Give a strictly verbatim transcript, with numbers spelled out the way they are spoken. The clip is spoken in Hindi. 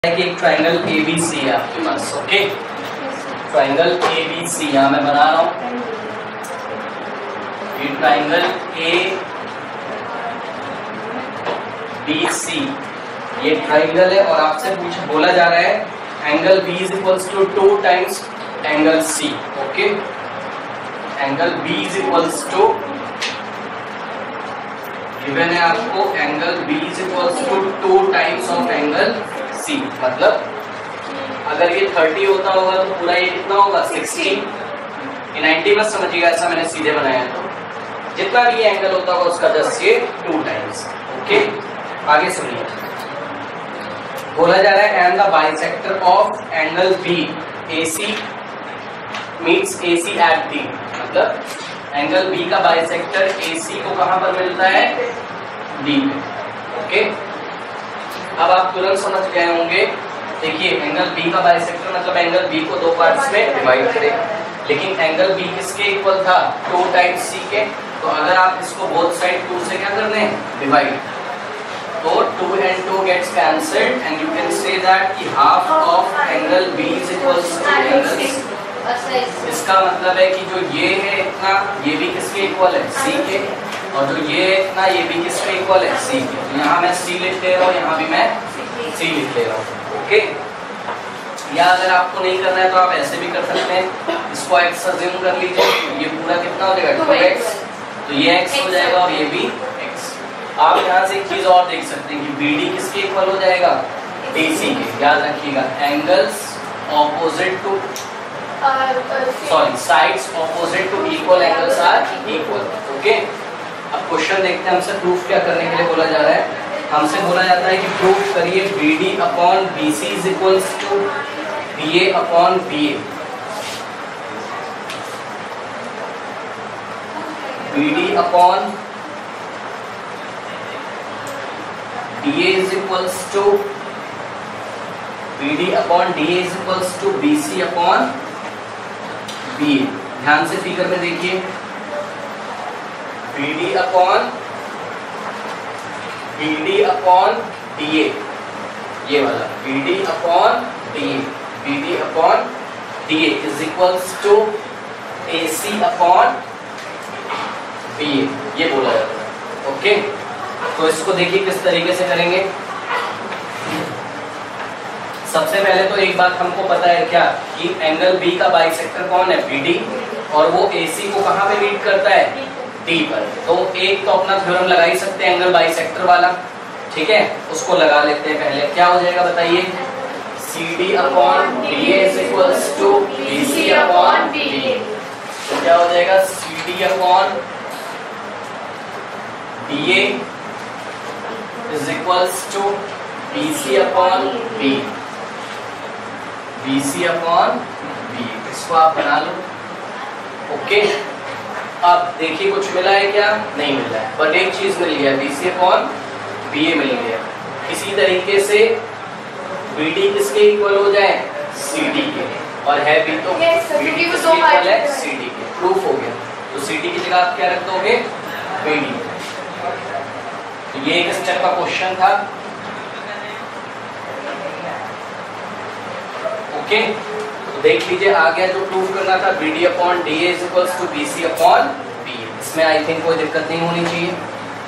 कि एक ट्राइंगल ए बी सी है आपके पास। Okay, triangle A B C यहाँ मैं बना रहा हूँ। ये ट्राइंगल ए बी सी ये ट्राइंगल है और आपसे पूछ बोला जा रहा है angle B is equals to two times angle C. Okay, angle B is equals to given है आपको angle B is equals to two times of angle C. मतलब अगर ये थर्टी होता होगा तो पूरा ये कितना होगा सिक्सटी। ये नाइंटी मत समझिएगा, ऐसा मैंने सीधे बनाया। तो जितना भी एंगल होता होगा उसका जस्ट ये टू टाइम्स। ओके, आगे सुनिए। बोला जा रहा है and the bisector of angle B A C meets A C at D. मतलब एंगल बी का बाइसेक्टर एसी को कहां पर मिलता है? डी पे। ओके, अब आप तुरंत समझ गए होंगे। देखिए, एंगल बी का बाइसेक्टर मतलब एंगल बी को दो पार्ट्स में डिवाइड करेगा, लेकिन एंगल बी किसके इक्वल था? टू टाइम्स सी के। तो अगर आप इसको बोथ साइड टू से क्या करने हैं? डिवाइड। तो two and two gets cancelled and you can say that कि half of angle B is equals to angle C. इसका मतलब है कि जो ये है इतना, ये भी किसके इक्वल है? सी के। और जो ये है इतना, ये भी किसके इक्वल है? सी के। तो यहाँ मैं सी लिख ले रहा हूँ, यहाँ भी मैं सी लिख ले रहा हूँ। ओके, या अगर आपको नहीं करना है तो आप ऐसे भी कर सकते हैं। इसको एक्स अज्यूम कर लीजिए, ये पूरा कितना हो जाएगा? Two X. तो ये एक्स हो जाएगा और ये भी एक्स। आप यहाँ से एक चीज और देख सकते हैं कि बी डी किसके इक्वल हो जाएगा? डी सी के। याद रखिएगा, angles opposite to sorry sides opposite to equal angles are equal. Okay, अब क्वेश्चन देखते हैं। हमसे प्रूफ क्या करने के लिए बोला जा रहा है? हमसे बोला जाता है कि प्रूफ करिए B D upon B C is equals to B A upon B A. B D upon D A is equals to B D upon D A is equals to B C upon B A. ध्यान से फिगर में देखिए, B D upon B D upon D A, ये वाला B D upon D A, B D upon D A is equals to A C upon B ए, ये बोला जाता है। ओके, तो इसको देखिए किस तरीके से करेंगे। सबसे पहले तो एक बात हमको पता है क्या, कि एंगल बी का बाइसेक्टर कौन है? B D. और वो ए सी को कहां पे मीट करता है? डी पर। तो एक तो अपना थ्योरम लगा ही सकते हैं एंगल बाइसेक्टर वाला। ठीक है, उसको लगा लेते हैं पहले। क्या हो जाएगा बताइए? C D upon D A is equals to B C upon B A. तो क्या हो जाएगा? C D upon D A is equals to B C upon B, B C upon B. इसको आप बना लो। ओके, अब देखिए कुछ मिला है क्या? नहीं मिला है, बट एक चीज मिल गया, B C upon B A मिल गया। इसी तरीके से बी डी किसके इक्वल हो जाए? सी डी के। और है भी तो बी डी किसके इक्वल है? सी डी के। प्रूफ हो गया। तो सी डी की जगह आप क्या रख दोगे? B D. तो ये एक स्टेप का क्वेश्चन था। ओके, तो देख लीजिए आ गया जो प्रूव करना था, B D upon D A is equals to B C upon B A. इसमें आई थिंक कोई दिक्कत नहीं होनी चाहिए।